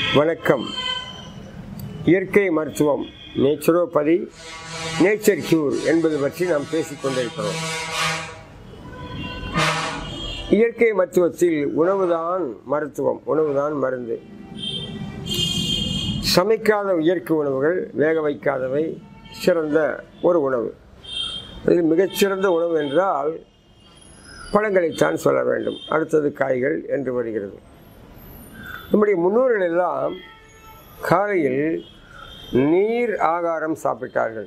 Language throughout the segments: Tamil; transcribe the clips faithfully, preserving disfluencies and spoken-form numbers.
வணக்கம். இயற்கை மருத்துவம், நேச்சுரோபதி, நேச்சர் கியூர் என்பது பற்றி நாம் பேசிக்கொண்டிருக்கிறோம். இயற்கை மருத்துவத்தில் உணவுதான் மருத்துவம், உணவுதான் மருந்து. சமைக்காத இயற்கை உணவுகள், வேக வைக்காதவை சிறந்த ஒரு உணவு. அதில் மிகச்சிறந்த உணவு என்றால் பழங்களைத்தான் சொல்ல வேண்டும். அடுத்தது காய்கள் என்று வருகிறது. நம்முடைய முன்னோர்கள் எல்லாம் காலையில் நீர் ஆகாரம் சாப்பிட்டார்கள்.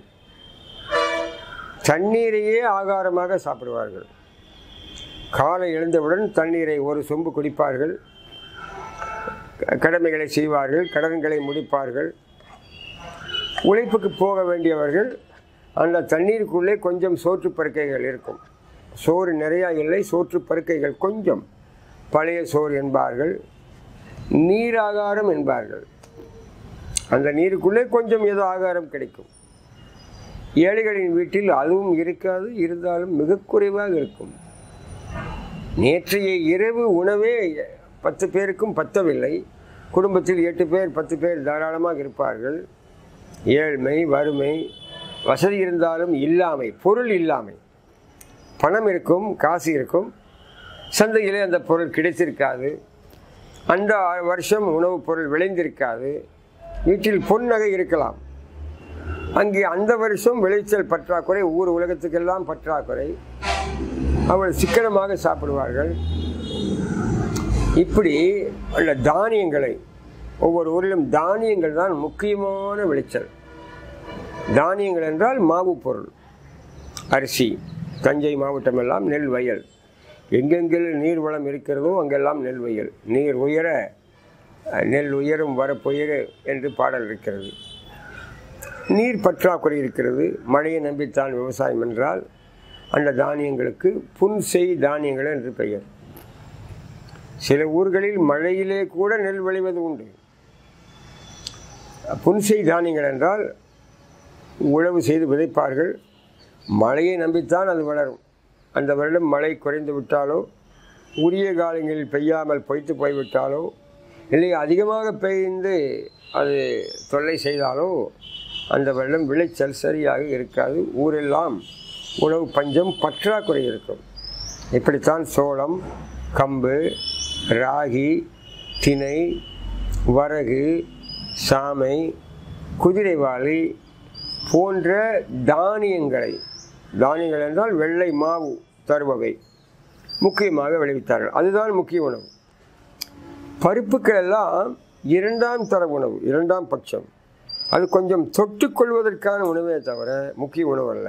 தண்ணீரையே ஆகாரமாக சாப்பிடுவார்கள். காலை எழுந்தவுடன் தண்ணீரை ஒரு சொம்பு குடிப்பார்கள். கடமைகளை செய்வார்கள், கடன்களை முடிப்பார்கள். உழைப்புக்கு போக வேண்டியவர்கள் அந்த தண்ணீருக்குள்ளே கொஞ்சம் சோற்று பருக்கைகள் இருக்கும். சோறு நிறையா இல்லை, சோற்று பருக்கைகள் கொஞ்சம். பழைய சோறு என்பார்கள், நீராகாரம் என்பார்கள். அந்த நீருக்குள்ளே கொஞ்சம் ஏதோ ஆகாரம் கிடைக்கும். ஏழைகளின் வீட்டில் அதுவும் இருக்காது, இருந்தாலும் மிக குறைவாக இருக்கும். நேற்றைய இரவு உணவே பத்து பேருக்கும் பத்தவில்லை. குடும்பத்தில் எட்டு பேர் பத்து பேர் தாராளமாக இருப்பார்கள். ஏழ்மை, வறுமை, வசதி இருந்தாலும் இல்லாமை, பொருள் இல்லாமை. பணம் இருக்கும், காசு இருக்கும், சந்தையிலே அந்த பொருள் கிடைத்திருக்காது. அந்த வருஷம் உணவுப் பொருள் விளைந்திருக்காது. வீட்டில் பொன் நகை இருக்கலாம், அங்கே அந்த வருஷம் விளைச்சல் பற்றாக்குறை, ஊர் உலகத்துக்கெல்லாம் பற்றாக்குறை. அவள் சிக்கனமாக சாப்பிடுவார்கள். இப்படி அந்த தானியங்களை, ஒவ்வொரு ஊரிலும் தானியங்கள் தான் முக்கியமான விளைச்சல். தானியங்கள் என்றால் மாவு பொருள், அரிசி. தஞ்சை மாவட்டம் எல்லாம் நெல் வயல். எங்கெங்கில் நீர் வளம் இருக்கிறதோ அங்கெல்லாம் நெல் வயல். நீர் உயர நெல் உயரும் வரப்புயர என்று பாடல் இருக்கிறது. நீர் பற்றாக்குறை இருக்கிறது. மழையை நம்பித்தான் விவசாயம் என்றால் அந்த தானியங்களுக்கு புன்செய் தானியங்கள் என்று பெயர். சில ஊர்களில் மழையிலே கூட நெல் விளைவது உண்டு. புன்செய் தானியங்கள் என்றால் உழவு செய்து விதைப்பார்கள். மழையை நம்பித்தான் அது வளரும். அந்த வருடம் மழை குறைந்து விட்டாலோ, உரிய காலங்களில் பெய்யாமல் பொய்த்து போய்விட்டாலோ, இல்லை அதிகமாக பெய்ந்து அது தொல்லை செய்தாலோ அந்த வருடம் விளைச்சல் சரியாக இருக்காது. ஊரெல்லாம் உணவு பஞ்சம், பற்றாக்குறை இருக்கும். இப்படித்தான் சோளம், கம்பு, ராகி, திணை, வரகு, சாமை, குதிரைவாளி போன்ற தானியங்களை, தானியங்கள் என்றால் வெள்ளை மாவு தருபவை, முக்கியமாக விளைவித்தார்கள். அதுதான் முக்கிய உணவு. பருப்புக்கள் எல்லாம் இரண்டாம் தர உணவு, இரண்டாம் பட்சம். அது கொஞ்சம் தொட்டுக்கொள்வதற்கான உணவே தவிர முக்கிய உணவு அல்ல.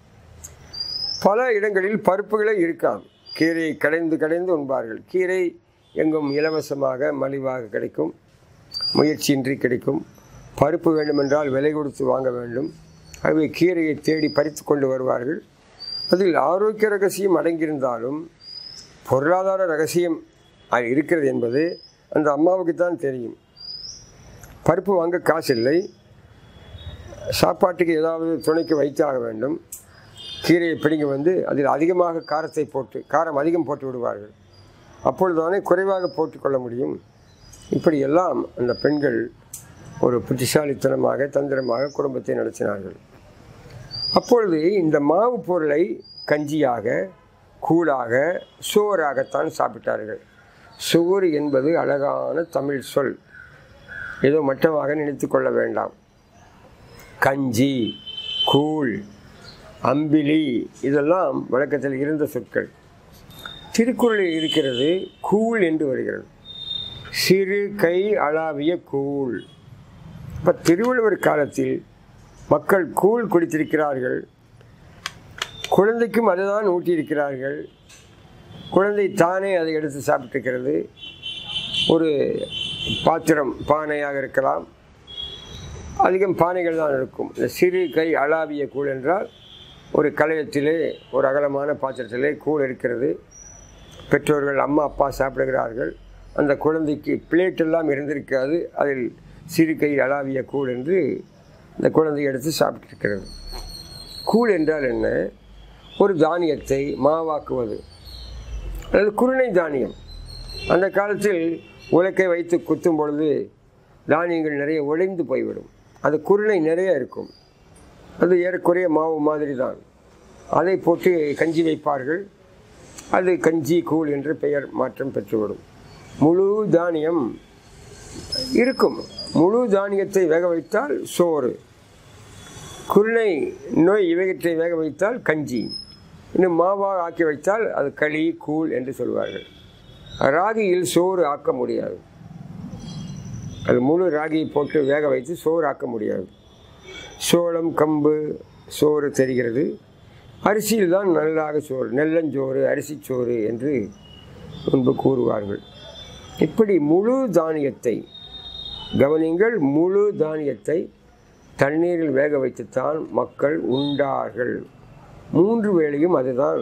பல இடங்களில் பருப்புகளே இருக்காது. கீரையை கடைந்து கடைந்து உண்பார்கள். கீரை எங்கும் இலவசமாக மலிவாக கிடைக்கும், முயற்சியின்றி கிடைக்கும். பருப்பு வேண்டுமென்றால் விலை கொடுத்து வாங்க வேண்டும். ஆகவே கீரையை தேடி பறித்து கொண்டு வருவார்கள். அதில் ஆரோக்கிய ரகசியம் அடங்கியிருந்தாலும் பொருளாதார ரகசியம் அது இருக்கிறது என்பது அந்த அம்மாவுக்கு தான் தெரியும். பருப்பு வாங்க காசு இல்லை, சாப்பாட்டுக்கு ஏதாவது துணைக்கு வைத்தாக வேண்டும். கீரையை பிடிங்க வந்து அதில் அதிகமாக காரத்தை போட்டு, காரம் அதிகம் போட்டு விடுவார்கள். அப்பொழுதுதானே குறைவாக போட்டுக்கொள்ள முடியும். இப்படியெல்லாம் அந்த பெண்கள் ஒரு புத்திசாலித்தனமாக, தந்திரமாக குடும்பத்தை நடத்தினார்கள். அப்பொழுது இந்த மாவு பொருளை கஞ்சியாக, கூழாக, சோறாகத்தான் சாப்பிட்டார்கள். சோறு என்பது அழகான தமிழ் சொல், ஏதோ மட்டமாக நினைத்து கொள்ள வேண்டாம். கஞ்சி, கூழ், அம்பிலி இதெல்லாம் வழக்கத்தில் இருந்த சொற்கள். திருக்குறளில் இருக்கிறது கூழ் என்று வருகிறது. சிறு கை அளாவிய கூழ். இப்போ திருவள்ளுவர் காலத்தில் மக்கள் கூழ் குடித்திருக்கிறார்கள். குழந்தைக்கும் அதுதான் ஊட்டியிருக்கிறார்கள். குழந்தை தானே அதை எடுத்து சாப்பிட்டிருக்கிறது. ஒரு பாத்திரம், பானையாக இருக்கலாம், அதிகம் பானைகள் தான் இருக்கும். இந்த சிறு கை அளாவிய கூழ் என்றால் ஒரு கலையத்திலே, ஒரு அகலமான பாத்திரத்திலே கூழ் இருக்கிறது. பெற்றோர்கள், அம்மா அப்பா சாப்பிடுகிறார்கள். அந்த குழந்தைக்கு பிளேட்டெல்லாம் இருந்திருக்காது. அதில் சிறு கை அளாவிய கூழ் என்று இந்த குழந்தை எடுத்து சாப்பிட்டிருக்கிறது. கூழ் என்றால் என்ன? ஒரு தானியத்தை மாவாக்குவது, அல்லது குருணை தானியம். அந்த காலத்தில் உலக்கை வைத்து குத்தும் பொழுது தானியங்கள் நிறைய உடைந்து போய்விடும். அது குருணை நிறைய இருக்கும். அது ஏறக்குறைய மாவு மாதிரி தான். அதை போட்டு கஞ்சி வைப்பார்கள். அது கஞ்சி கூழ் என்று பெயர் மாற்றம் பெற்றுவிடும். முழு தானியம் இருக்கும். முழு தானியத்தை வேக வைத்தால் சோறு, குருணை நோய் இவையற்றை வேக வைத்தால் கஞ்சி, இன்னும் மாவாக ஆக்கி வைத்தால் அது களி கூழ் என்று சொல்வார்கள். ராகியில் சோறு ஆக்க முடியாது. அது முழு ராகியை போட்டு வேக வைத்து சோறு ஆக்க முடியாது. சோளம் கம்பு சோறு தெரிகிறது. அரிசியில் தான் நல்லாக சோறு, நெல்லஞ்சோறு, அரிசிச்சோறு என்று முன்பு கூறுவார்கள். இப்படி முழு தானியத்தை கவனிங்கள், முழு தானியத்தை தண்ணீரில் வேக வைத்துத்தான் மக்கள் உண்டார்கள். மூன்று வேளையும் அதுதான்.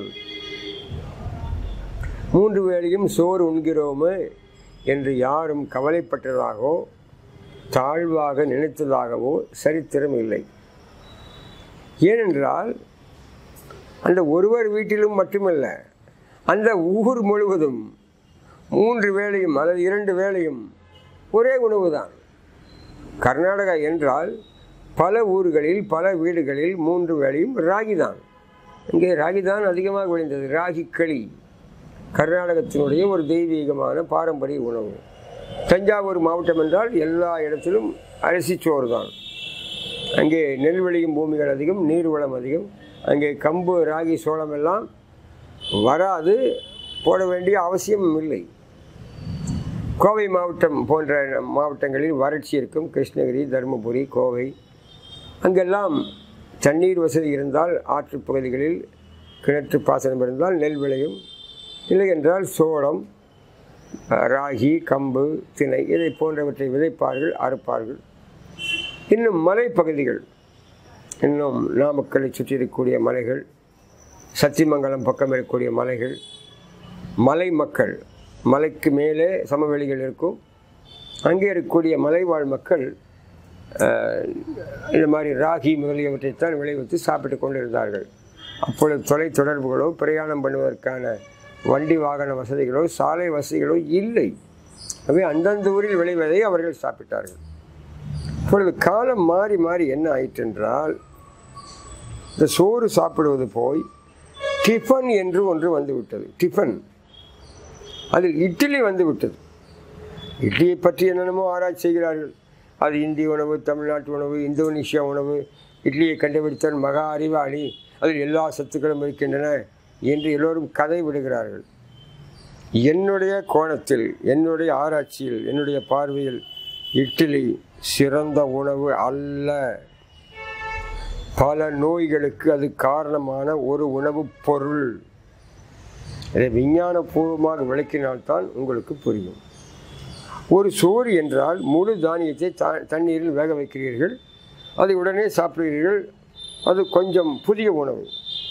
மூன்று வேளையும் சோறு உண்கிறோமே என்று யாரும் கவலைப்பட்டதாகவோ தாழ்வாக நினைத்ததாகவோ சரித்திரம் இல்லை. ஏனென்றால் அந்த ஒருவர் வீட்டிலும் மட்டுமல்ல, அந்த ஊர் முழுவதும் மூன்று வேளையும் அல்லது இரண்டு வேளையும் ஒரே உணவு தான். கர்நாடகா என்றால் பல ஊர்களில் பல வீடுகளில் மூன்று வேளையும் ராகி தான். இங்கே ராகி தான் அதிகமாக விளைந்தது. ராகி களி கர்நாடகத்தினுடைய ஒரு தெய்வீகமான பாரம்பரிய உணவு. தஞ்சாவூர் மாவட்டம் என்றால் எல்லா இடத்திலும் அரிசிச்சோறு தான். அங்கே நெல் விளையும் பூமிகள் அதிகம், நீர்வளம் அதிகம். அங்கே கம்பு ராகி சோளம் எல்லாம் வராது, போட வேண்டிய அவசியமும் இல்லை. கோவை மாவட்டம் போன்ற மாவட்டங்களில் வறட்சி இருக்கும். கிருஷ்ணகிரி, தருமபுரி, கோவை அங்கெல்லாம் தண்ணீர் வசதி இருந்தால், ஆற்று பகுதிகளில் கிணற்று பாசனம் இருந்தால் நெல் விளையும். இல்லை என்றால் சோளம், ராகி, கம்பு, திணை இதை போன்றவற்றை விதைப்பார்கள், அறுப்பார்கள். இன்னும் மலைப்பகுதிகள், இன்னும் நாமக்கலை சுற்றி இருக்கக்கூடிய மலைகள், சத்தியமங்கலம் பக்கம் இருக்கக்கூடிய மலைகள், மலை மக்கள், மலைக்கு மேலே சமவெளிகள் இருக்கும். அங்கே இருக்கக்கூடிய மலைவாழ் மக்கள் இந்த மாதிரி ராகி முதலியவற்றைத்தான் விளைவித்து சாப்பிட்டு கொண்டிருந்தார்கள். அப்பொழுது தொலை தொடர்புகளோ பிரயாணம் பண்ணுவதற்கான வண்டி வாகன வசதிகளோ சாலை வசதிகளோ இல்லை. அவை அந்தந்த ஊரில் விளைவதை அவர்கள் சாப்பிட்டார்கள். இப்பொழுது காலம் மாறி மாறி என்ன ஆயிற்று என்றால், இந்த சோறு சாப்பிடுவது போய் டிஃபன் என்று ஒன்று வந்துவிட்டது. டிஃபன், அதில் இட்லி வந்து விட்டது. இட்லியை பற்றி என்னென்னமோ ஆராய்ச்சி செய்கிறார்கள். அது இந்திய உணவு, தமிழ்நாட்டு உணவு, இந்தோனேஷியா உணவு, இட்லியை கண்டுபிடித்தவன் மகா அறிவாளி, அதில் எல்லா சத்துக்களும் இருக்கின்றன என்று எல்லோரும் கதை விடுகிறார்கள். என்னுடைய கோணத்தில், என்னுடைய ஆராய்ச்சியில், என்னுடைய பார்வையில் இட்லி சிறந்த உணவு அல்ல. பல நோய்களுக்கு அது காரணமான ஒரு உணவுப் பொருள். இதை விஞ்ஞானபூர்வமாக விளக்கினால்தான் உங்களுக்கு புரியும். ஒரு சோறு என்றால் முழு தானியத்தை தண்ணீரில் வேக வைக்கிறீர்கள், அதை உடனே சாப்பிடுகிறீர்கள். அது கொஞ்சம் புதிய உணவு.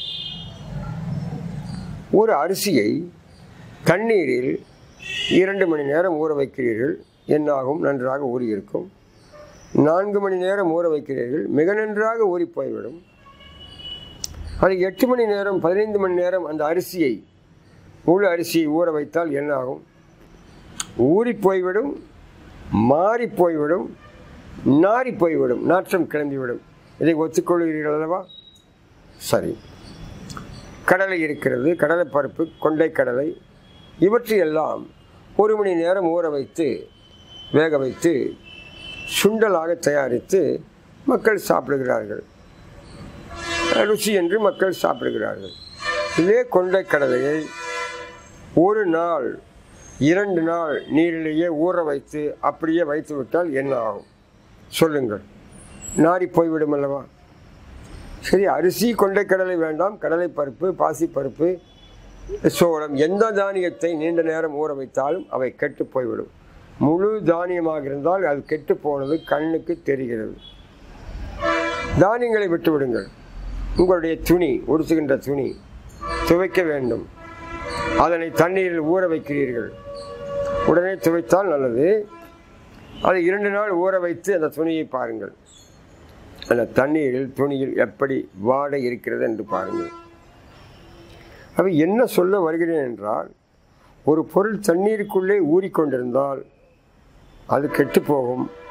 ஒரு அரிசியை தண்ணீரில் இரண்டு மணி நேரம் ஊற வைக்கிறீர்கள், என்னாகும்? நன்றாக ஊறியிருக்கும். நான்கு மணி நேரம் ஊற வைக்கிறீர்கள், மிக நன்றாக ஊறி போய்விடும். அது எட்டு மணி நேரம் பதினைந்து மணி நேரம் அந்த அரிசியை, முழு அரிசியை ஊற வைத்தால் என்னாகும்? ஊறி போய்விடும், மாறி போய்விடும், நாரி போய்விடும், நாற்றம் கிளம்பிவிடும். இதை ஒத்துக்கொள்கிறீர்கள் அல்லவா? சரி. கடலை இருக்கிறது, கடலை பருப்பு, கொண்டை கடலை, இவற்றையெல்லாம் ஒரு மணி நேரம் ஊற வைத்து வேக வைத்து சுண்டலாக தயாரித்து மக்கள் சாப்பிடுகிறார்கள். ருசி என்று மக்கள் சாப்பிடுகிறார்கள். இதே கொண்டை கடலையை ஒரு நாள் இரண்டு நாள் நீரிலேயே ஊற வைத்து அப்படியே வைத்து விட்டால் என்ன ஆகும் சொல்லுங்கள்? நாரி போய்விடும் அல்லவா? சரி, அரிசி கொண்டை கடலை வேண்டாம், கடலை பருப்பு, பாசி பருப்பு, சோளம், எந்த தானியத்தை நீண்ட நேரம் ஊற வைத்தாலும் அவை கெட்டு போய்விடும். முழு தானியமாக இருந்தால் அது கெட்டு போனது கண்ணுக்கு தெரிகிறது. தானியங்களை விட்டு விடுங்கள். உங்களுடைய துணி, உடுத்துகின்ற துணி துவைக்க வேண்டும். அதனை தண்ணீரில் ஊற வைக்கிறீர்கள். உடனே துவைத்தால் நல்லது. அதை இரண்டு நாள் ஊற வைத்து அந்த துணியை பாருங்கள். அந்த தண்ணீரில் துணியில் எப்படி வாடை இருக்கிறது என்று பாருங்கள். அவை என்ன சொல்ல வருகிறேன் என்றால், ஒரு பொருள் தண்ணீருக்குள்ளே ஊறிக்கொண்டிருந்தால் அது கெட்டு போகும்.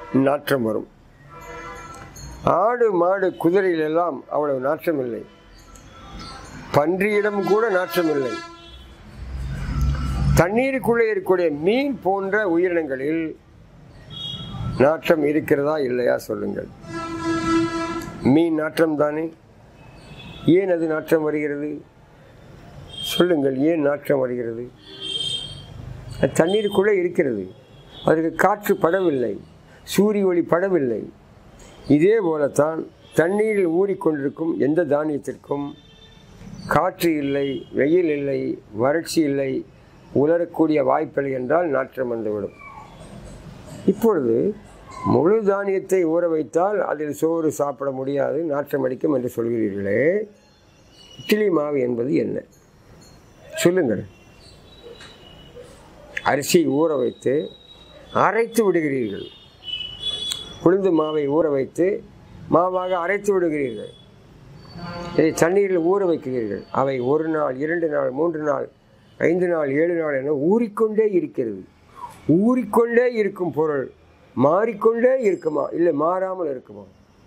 நாற்றம் வரும். ஆடு மாடு குதிரையிலெல்லாம் அவ்வளவு நாற்றம் இல்லை. பன்றியிடம் கூட நாற்றம் இல்லை. தண்ணீருக்குள்ளே இருக்கக்கூடிய மீன் போன்ற உயிரினங்களில் நாற்றம் இருக்கிறதா இல்லையா சொல்லுங்கள். மீன் நாற்றம் தானே. ஏன் அது நாற்றம் வருகிறது சொல்லுங்கள். ஏன் நாற்றம் வருகிறது? அது தண்ணீருக்குள்ளே இருக்கிறது. அதற்கு காற்று படவில்லை, சூரிய ஒளி படவில்லை. இதே போலத்தான் தண்ணீரில் ஊறிக்கொண்டிருக்கும் எந்த தானியத்திற்கும் காற்று இல்லை, வெயில் இல்லை, வறட்சி இல்லை, உலரக்கூடிய வாய்ப்பில்லை என்றால் நாற்றம் வந்துவிடும். இப்பொழுது முழு தானியத்தை ஊற வைத்தால் அதில் சோறு சாப்பிட முடியாது, நாற்றம் அடிக்கும் என்று சொல்கிறீர்களே, இட்லி மாவு என்பது என்ன சொல்லுங்கள். அரிசி ஊற வைத்து அரைத்து விடுகிறீர்கள். உளுந்து மாவை ஊற வைத்து மாவாக அரைத்து விடுகிறீர்கள். இதை தண்ணீரில் ஊற வைக்கிறீர்கள். அவை ஒரு நாள், இரண்டு நாள், மூன்று நாள், ஐந்து நாள், ஏழு நாள் என ஊறிக்கொண்டே இருக்கிறது. ஊறிக்கொண்டே இருக்கும் பொருள் மாறிக்கொண்டே இருக்குமா? இல்லை மாறாமல் இருக்குமா?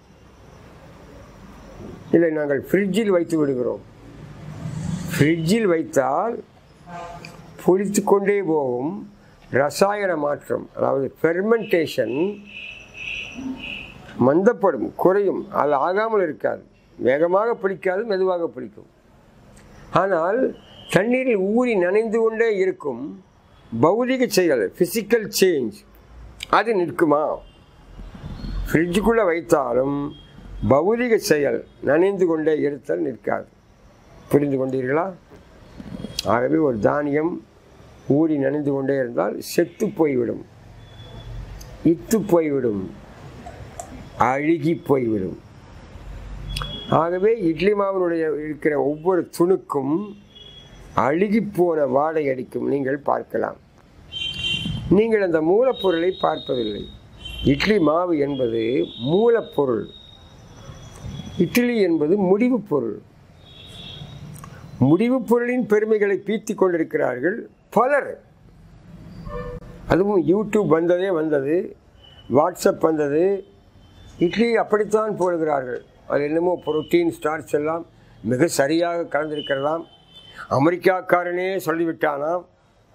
இல்லை நாங்கள் ஃப்ரிட்ஜில் வைத்து விடுகிறோம். ஃப்ரிட்ஜில் வைத்தால் புளித்து கொண்டே போகும். ரசாயன மாற்றம், அதாவது ஃபெர்மெண்டேஷன் மந்தப்படும், குறையும். அது ஆகாமல் இருக்காது. வேகமாக பிடிக்காது, மெதுவாக பிடிக்கும். ஆனால் தண்ணீரில் ஊறி நனைந்து கொண்டே இருக்கும் பௌதிக செயல், ஃபிசிக்கல் சேஞ்ச், அது நிற்குமா? ஃப்ரிட்ஜுக்குள்ளே வைத்தாலும் பௌதிக செயல் நனைந்து கொண்டே இருத்தல் நிற்காது. புரிந்து கொண்டீர்களா? ஆகவே ஒரு தானியம் ஊறி நனைந்து கொண்டே இருந்தால் செத்து போய்விடும், இத்து போய்விடும், அழுகி போய்விடும். ஆகவே இட்லி மாவினுடைய இருக்கிற ஒவ்வொரு துணுக்கும் அழுகி போன வாடை அடிக்கும். நீங்கள் பார்க்கலாம். நீங்கள் அந்த மூலப்பொருளை பார்ப்பதில்லை. இட்லி மாவு என்பது மூலப்பொருள், இட்லி என்பது முடிவு பொருள். முடிவு பொருளின் பெருமைகளை பீத்தி கொண்டிருக்கிறார்கள் பலர். அதுவும் யூடியூப் வந்ததே வந்தது, வாட்ஸ்அப் வந்தது, இட்லி அப்படித்தான் போடுகிறார்கள். அது என்னமோ புரோட்டீன் ஸ்டார்ச் எல்லாம் மிக சரியாக கலந்திருக்கிறதாம். அமெரிக்காக்காரனே சொல்லிவிட்டானாம்.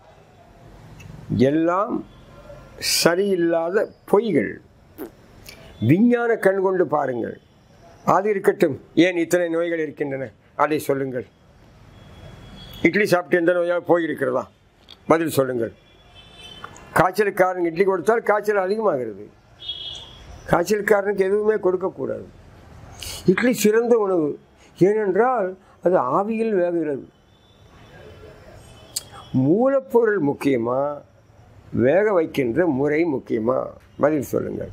எல்லாம் சரியில்லாத பொய்கள். விஞ்ஞான கண் கொண்டு பாருங்கள். அது இருக்கட்டும், ஏன் இத்தனை நோய்கள் இருக்கின்றன அதை சொல்லுங்கள். இட்லி சாப்பிட்டு எந்த நோயாக போயிருக்கிறதா? பதில் சொல்லுங்கள். காய்ச்சலுக்காரனுக்கு இட்லி கொடுத்தால் காய்ச்சல் அதிகமாகிறது. காய்ச்சலுக்காரனுக்கு எதுவுமே கொடுக்கக்கூடாது. இட்லி சிறந்த உணவு, ஏனென்றால் அது ஆவியில் வேகுகிறது. மூலப்பொருள் முக்கியமா, வேக வைக்கின்ற முறை முக்கியமா? பதில் சொல்லுங்கள்.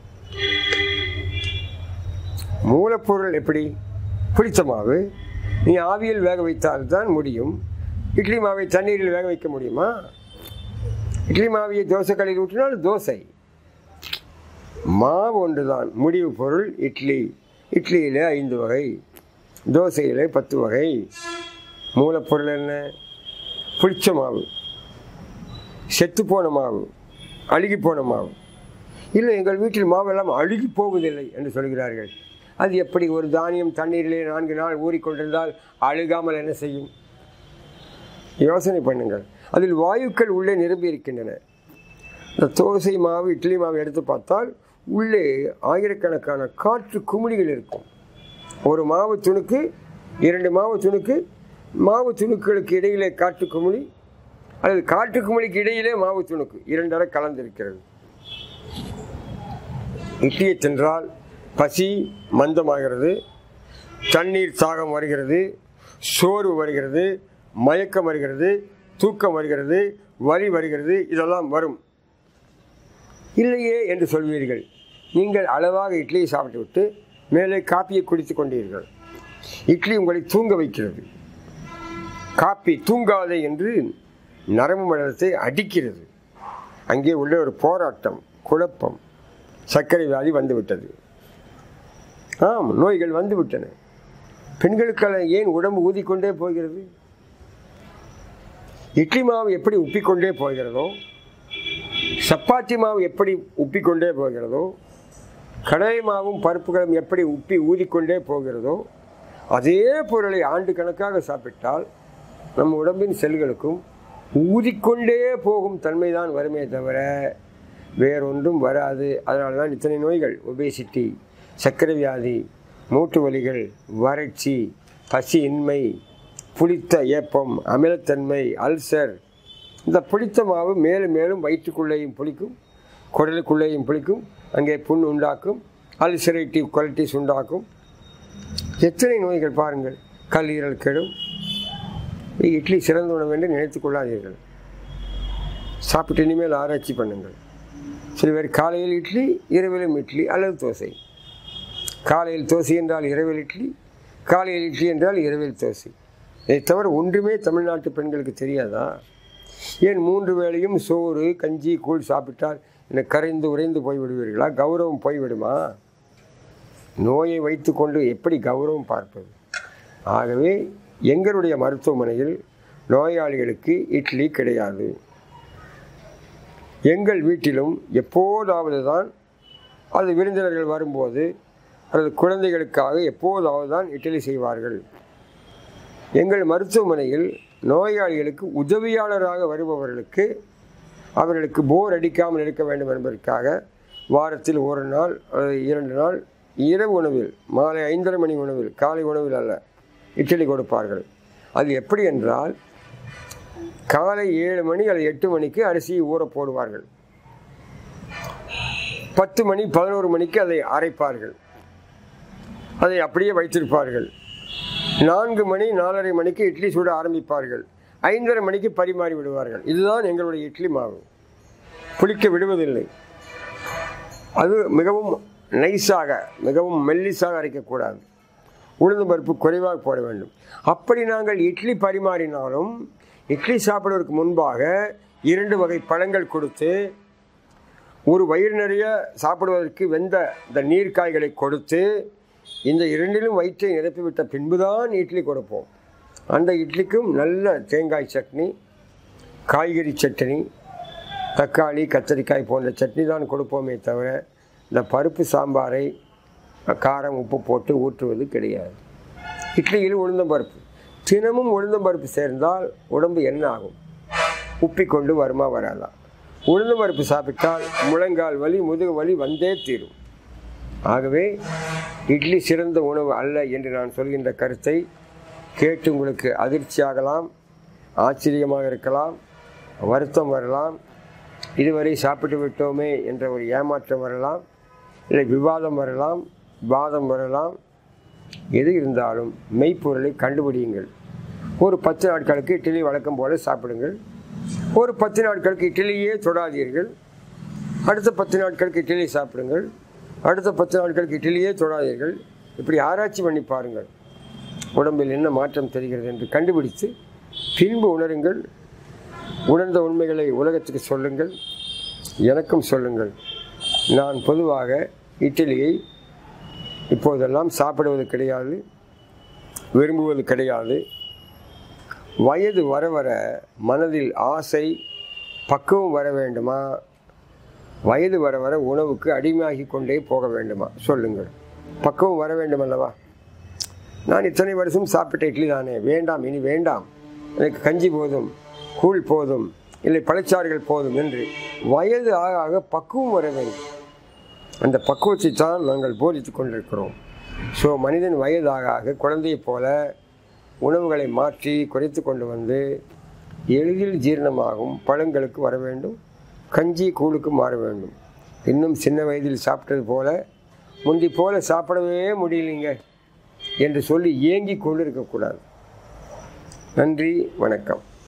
மூலப்பொருள் எப்படி? புளித்த மாவு நீ ஆவியில் வேக வைத்தால்தான் முடியும். இட்லி மாவை தண்ணீரில் வேக வைக்க முடியுமா? இட்லி மாவியை தோசை கல்லில் ஊற்றினால் தோசை. மாவு ஒன்றுதான் முடிவு பொருள். இட்லி, இட்லியில் ஐந்து வகை, தோசையில் பத்து வகை. மூலப்பொருள் என்ன? புளிச்ச மாவு, செத்துப்போன மாவு, அழுகி போன மாவு. இல்லை, எங்கள் வீட்டில் மாவெல்லாம் அழுகி போவதில்லை என்று சொல்கிறார்கள். அது எப்படி? ஒரு தானியம் தண்ணீரிலே நான்கு நாள் ஊறிக்கொண்டிருந்தால் அழுகாமல் என்ன செய்யும்? யோசனை பண்ணுங்கள். அதில் வாயுக்கள் உள்ளே நிரம்பி இருக்கின்றன. இந்த தோசை மாவு, இட்லி மாவு எடுத்து பார்த்தால் உள்ளே ஆயிரக்கணக்கான காற்று குமிழிகள் இருக்கும். ஒரு மாவு துணுக்கு, இரண்டு மாவு துணுக்கு, மாவு துணுக்களுக்கு இடையிலே காற்று குமிழி, அல்லது காற்று குமிழிக்கு இடையிலே மாவு துணுக்கு இரண்டரை கலந்திருக்கிறது. இட்லியை தின்றால் பசி மந்தமாகிறது, தண்ணீர் தாகம் வருகிறது, சோர்வு வருகிறது, மயக்கம் வருகிறது, தூக்கம் வருகிறது, வலி வருகிறது, இதெல்லாம் வரும். இல்லையே என்று சொல்வீர்கள். நீங்கள் அளவாக இட்லியை சாப்பிட்டு விட்டு மேலே காப்பியை குடித்து கொண்டீர்கள். இட்லி உங்களை தூங்க வைக்கிறது. காப்பி தூங்காதே என்று நரம்பு மண்டலத்தை அடிக்கிறது. அங்கே உள்ள ஒரு போராட்டம், குழப்பம். சர்க்கரை வியாதி வந்துவிட்டது. ஆம், நோய்கள் வந்துவிட்டன. பெண்களுக்கெல்லாம் ஏன் உடம்பு ஊதிக்கொண்டே போகிறது? இட்லி மாவு எப்படி உப்பிக்கொண்டே போகிறதோ, சப்பாத்தி மாவு எப்படி உப்பிக்கொண்டே போகிறதோ, கடலை மாவும் பருப்புகளும் எப்படி உப்பி ஊதிக்கொண்டே போகிறதோ அதே பொருளை ஆண்டு கணக்காக சாப்பிட்டால் நம் உடம்பின் செல்களுக்கும் ஊதிக்கொண்டே போகும் தன்மைதான் வருமே தவிர வேறொன்றும் வராது. அதனால தான் இத்தனை நோய்கள், ஒபேசிட்டி, சர்க்கரை வியாதி, மூட்டு வலிகள், வறட்சி, பசியின்மை, புளித்த ஏப்பம், அமிலத்தன்மை, அல்சர். இந்த புளித்த மாவு மேலும் மேலும் வயிற்றுக்குள்ளேயும் புளிக்கும், குடலுக்குள்ளேயும் புளிக்கும், அங்கே புண் உண்டாக்கும், அல்சரேட்டிவ் குவாலிட்டிஸ் உண்டாக்கும். எத்தனை நோய்கள் பாருங்கள். கல்லீரல் கெடும். இட்லி சிறந்த உணவு என்று நினைத்து கொள்ளாதீர்கள். சாப்பிட்டு இனிமேல் ஆராய்ச்சி பண்ணுங்கள். சில பேர் காலையில் இட்லி, இரவிலும் இட்லி அல்லது தோசை. காலையில் தோசை என்றால் இரவில் இட்லி, காலையில் இட்லி என்றால் இரவில் தோசை. இதை தவிர ஒன்றுமே தமிழ்நாட்டு பெண்களுக்கு தெரியாதா? ஏன் மூன்று வேளையும் சோறு, கஞ்சி, கூழ் சாப்பிட்டால் என்னை கரைந்து உறைந்து போய்விடுவீர்களா? கௌரவம் போய்விடுமா? நோயை வைத்து கொண்டு எப்படி கௌரவம் பார்ப்பது? ஆகவே எங்களுடைய மருத்துவமனையில் நோயாளிகளுக்கு இட்லி கிடையாது. எங்கள் வீட்டிலும் எப்போதாவது தான், அது விருந்தினர்கள் வரும்போது அல்லது குழந்தைகளுக்காக எப்போதாவது தான் இட்லி செய்வார்கள். எங்கள் மருத்துவமனையில் நோயாளிகளுக்கு உதவியாளராக வருபவர்களுக்கு அவர்களுக்கு போர் அடிக்காமல் இருக்க வேண்டும் என்பதற்காக வாரத்தில் ஒரு நாள் இரண்டு நாள் இரவு உணவில், மாலை ஐந்தரை மணி உணவில், காலை உணவில் அல்ல, இட்லி கொடுப்பார்கள். அது எப்படி என்றால், காலை ஏழு மணி அல்லது எட்டு மணிக்கு அரிசியை ஊற போடுவார்கள். பத்து மணி பதினோரு மணிக்கு அதை அரைப்பார்கள். அதை அப்படியே வைத்திருப்பார்கள். நான்கு மணி நாலரை மணிக்கு இட்லி சுட ஆரம்பிப்பார்கள். ஐந்தரை மணிக்கு பரிமாறி விடுவார்கள். இதுதான் எங்களுடைய இட்லி மாவு. புளிக்க விடுவதில்லை. அது மிகவும் நைஸாக, மிகவும் மெல்லிஸாக அரைக்கக்கூடாது. உளுந்து பருப்பு குறைவாக போட வேண்டும். அப்படி நாங்கள் இட்லி பரிமாறினாலும் இட்லி சாப்பிடுவதற்கு முன்பாக இரண்டு வகை பழங்கள் கொடுத்து, ஒரு வயிறு நிறைய சாப்பிடுவதற்கு வெந்த இந்த நீர்க்காய்களை கொடுத்து, இந்த இரண்டிலும் வயிற்றை நிரப்பிவிட்ட பின்புதான் இட்லி கொடுப்போம். அந்த இட்லிக்கும் நல்ல தேங்காய் சட்னி, காய்கறி சட்னி, தக்காளி, கத்தரிக்காய் போன்ற சட்னி தான் கொடுப்போமே தவிர இந்த பருப்பு சாம்பாரை காரம் உப்பு போட்டு ஊற்றுவது கிடையாது. இட்லியில் உளுந்தம்பருப்பு, தினமும் உளுந்தம்பருப்பு சேர்ந்தால் உடம்பு என்ன ஆகும்? உப்பிக்கொண்டு வருமா வராதா? உளுந்தம்பருப்பு சாப்பிட்டால் முழங்கால் வலி, முதுகு வலி வந்தே தீரும். ஆகவே இட்லி சிறந்த உணவு அல்ல என்று நான் சொல்கின்ற கருத்தை கேட்டு உங்களுக்கு அதிர்ச்சியாகலாம், ஆச்சரியமாக இருக்கலாம், வருத்தம் வரலாம், இதுவரை சாப்பிட்டு விட்டோமே என்ற ஒரு ஏமாற்றம் வரலாம், இல்லை விவாதம் வரலாம், வாதம் வரலாம். எது இருந்தாலும் மெய்ப்பொருளை கண்டுபிடியுங்கள். ஒரு பத்து நாட்களுக்கு இட்லி வழக்கம் போல சாப்பிடுங்கள். ஒரு பத்து நாட்களுக்கு இட்லியே தொடாதீர்கள். அடுத்த பத்து நாட்களுக்கு இட்லி சாப்பிடுங்கள். அடுத்த பத்து நாட்களுக்கு இட்லியே தொடாதீர்கள். இப்படி ஆராய்ச்சி பண்ணி பாருங்கள், உடம்பில் என்ன மாற்றம் தெரிகிறது என்று கண்டுபிடித்து பின்பு உணருங்கள். உணர்ந்த உண்மைகளை உலகத்துக்கு சொல்லுங்கள், எனக்கும் சொல்லுங்கள். நான் பொதுவாக இட்லியை இப்போதெல்லாம் சாப்பிடுவது கிடையாது, விரும்புவது கிடையாது. வயது வர வர மனதில் ஆசை, பக்குவம் வர வேண்டுமா? வயது வர வர உணவுக்கு அடிமையாகி கொண்டே போக வேண்டுமா? சொல்லுங்கள். பக்குவம் வர வேண்டும் அல்லவா? நான் இத்தனை வருஷம் சாப்பிட்ட இட்லி தானே, வேண்டாம், இனி வேண்டாம், எனக்கு கஞ்சி போதும், கூழ் போதும், இல்லை பழச்சாறுகள் போதும் என்று வயது ஆக ஆக பக்குவம் வர வேண்டும். அந்த பக்குவத்தை தான் நாங்கள் போதித்து கொண்டிருக்கிறோம். ஸோ மனிதன் வயதாக ஆக குழந்தையைப் போல உணவுகளை மாற்றி குறைத்து கொண்டு வந்து எளிதில் ஜீரணமாகும் பழங்களுக்கு வர வேண்டும், கஞ்சி கூழுக்கு மாற வேண்டும். இன்னும் சின்ன வயதில் சாப்பிட்டது போல முந்தி போல சாப்பிடவே முடியலைங்க என்று சொல்லி ஏங்கி கொண்டு இருக்கக்கூடாது. நன்றி, வணக்கம்.